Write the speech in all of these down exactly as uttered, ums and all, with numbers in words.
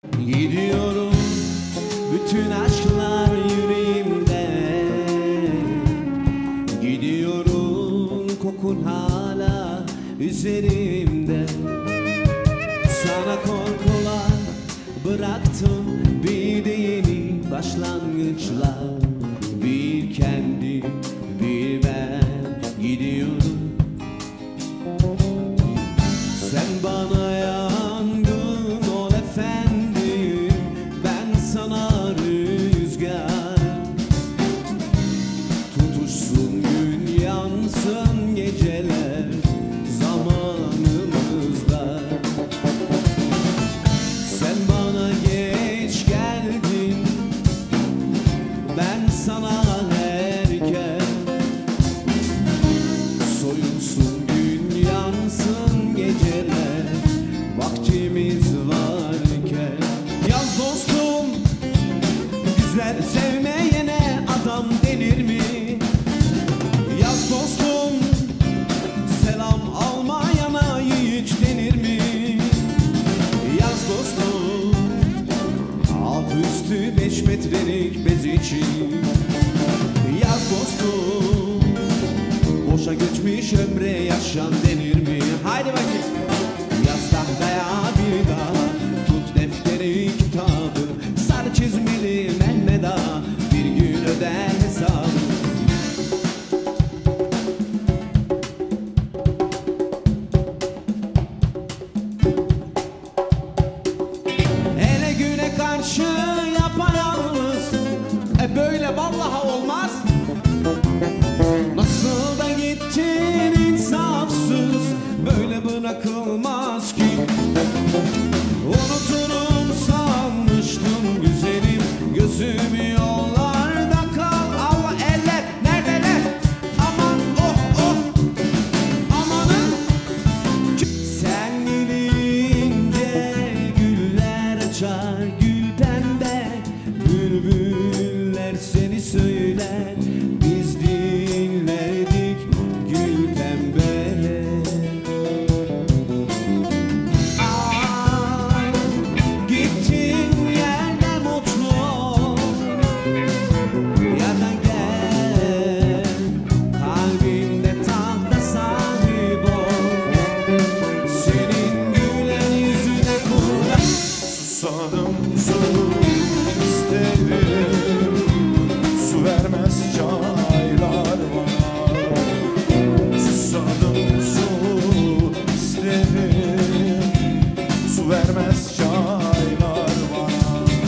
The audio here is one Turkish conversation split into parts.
Gidiyorum, bütün aşklar yüreğimde. Gidiyorum, kokun hala üzerimde. Sana korkular bıraktım, bir de yeni başlangıçlar. Bir kendi, bir ben gidiyorum. Sen bana yandın ol efendim, ben sana rüzgar. Tutuşsun gün, yansın geceler zamanımızda. Sen bana geç geldin, ben sana erken. Soyulsun gün, yansın geceler, vaktimiz varken. Yaz dostum, güzel sevmeyene adam denir mi? Yaz dostum, selam almayana yiğit denir mi? Yaz dostum, alt üstü beş metrelik bez için. Yaz dostum, boşa geçmiş ömre yaşan denir mi? Haydi bakayım. Yaz tahtaya bir daha, tut defteri kitabı, sarı çizmeli Mehmet Ağa bir gün öder hesabı. Ele güne karşı yapayalnız, e böyle vallahi olmaz. Nasıl da gittin insafsız, böyle bırakılmaz ki. Unuturum sanmıştım güzelim, gözüm yollarda kal. Allah, eller neredeler? Aman oh oh, amanın. Sen gelince güller açar, gül pembe, bülbüller seni söyler. Biz dinledik gül pembe. Aa, gittin yerde mutlu ol, yerden gel, kalbinde tahta sahip ol. Senin gülen yüzüne kurban. Susadım, su isterim, su vermez çaylar bana. Susadım, su isterim, su vermez çaylar bana.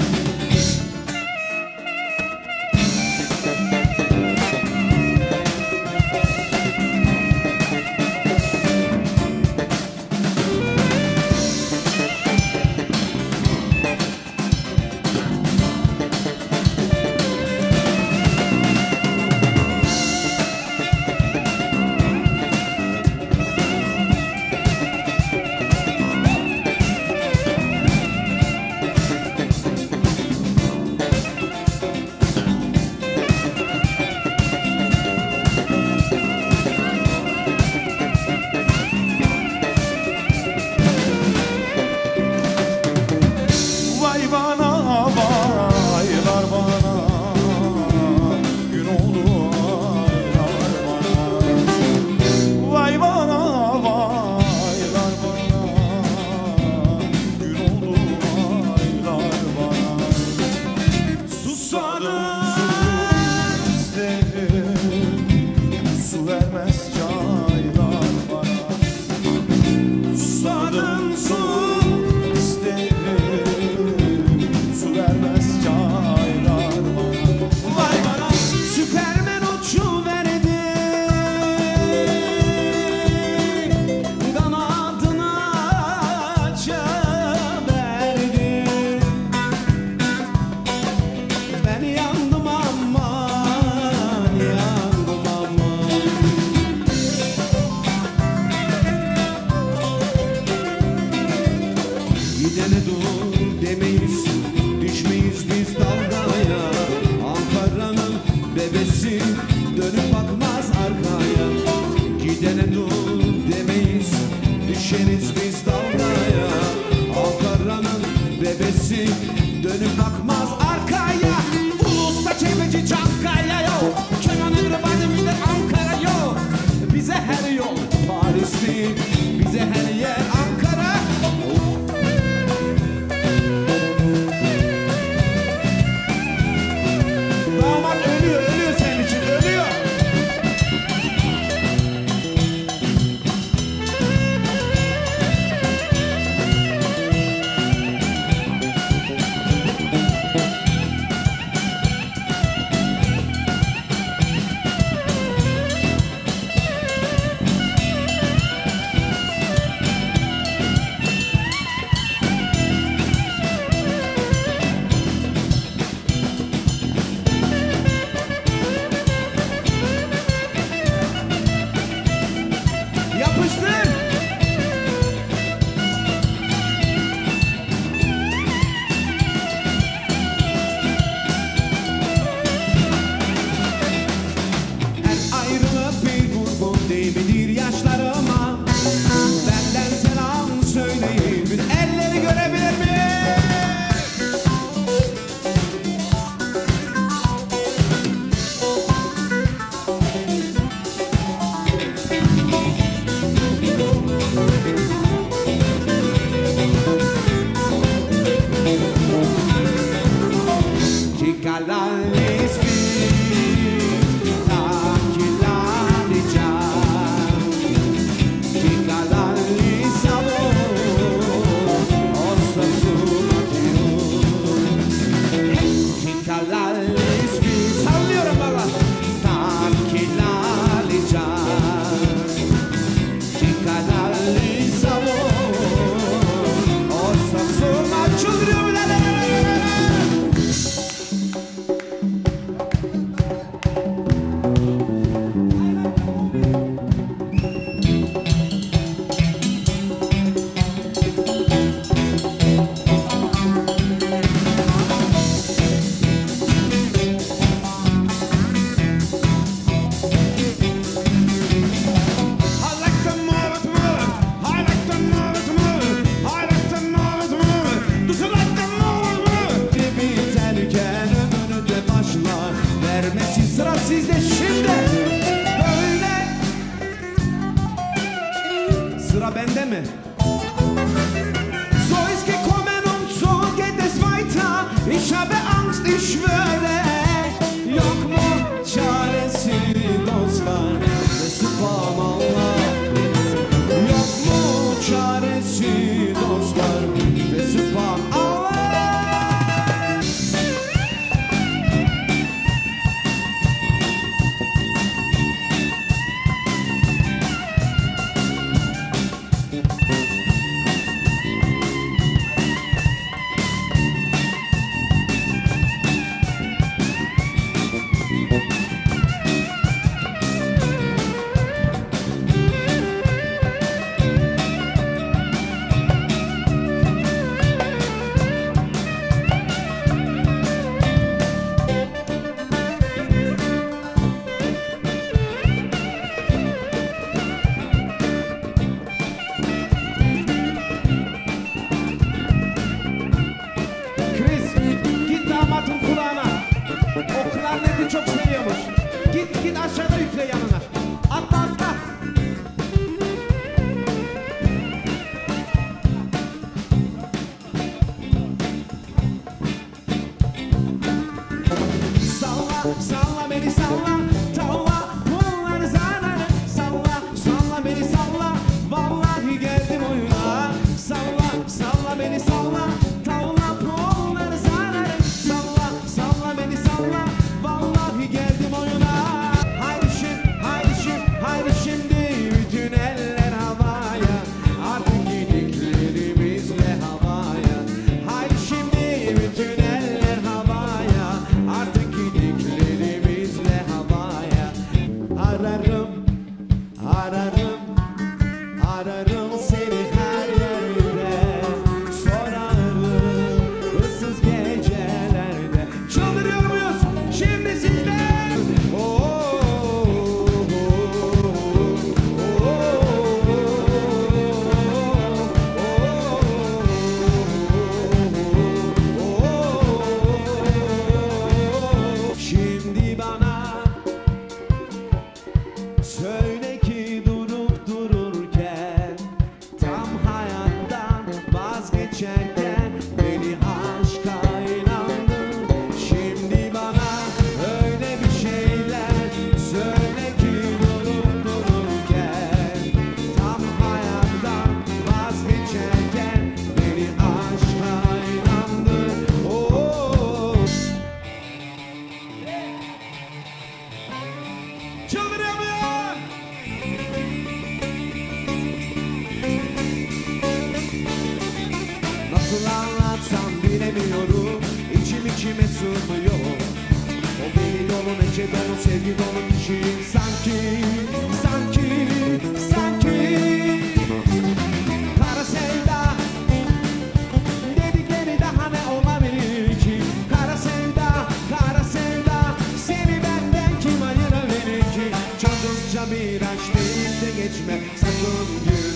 Vay bana, vaylar bana, gün oldu aylar bana. Vay bana, vaylar bana, gün oldu aylar bana. Susadım, su isterim, su vermez çaylar bana. Susadım, su su vermez çaylar bana. Vay bana, Süpermen uçuverdi, kanadını açıverdi. Ben yandım aman, yandım aman. Gidene dur demeyiz, düşmeyiz biz dalgaya. Ankara'nın bebesi dönüp bakmaz arkaya. Gidene dur demeyiz, düşeriz biz dalgaya. Ankara'nın bebesi bebesi dönüp bakmaz arkaya. Ulus'ta çevreci Çankaya yok, Kenan Ömrü millet Ankara yok. Bize her yol Paris'ti, bize her yer Ankara. Damat ölüyor, ölüyor senin için, ölüyor. Yapıştır. Her ayrılık bir vurgun değil midir yaşlarıma? Benden selam söyleyin, bir elleri görebilir miyim? Chica la lesbita che la dice, chica la lisavo, ossa su matino. Chica la lesbita, salliyorum baba. Che la dice, chica la lisavo, ossa su matino. Vermesi sıra sizde şimdi. Böyle. Sıra bende mi? So ist gekommen und so geht es weiter. Ich habe Angst, ich schwöre. Yok mu çaresi dostlar ve subhanallah. Yok mu çaresi dostlar ve subhanallah. Nasıl anlatsam bilemiyorum, İçim içime sığmıyor. O deli dolu, neşe dolu, sevgi dolu kişiyim sanki, sanki, sanki. Kara sevda dedikleri daha ne olabilir ki? Kara sevda, kara sevda, seni benden kim ayırabilir ki? Çocukça bir aşk değil de geçme sakın gül.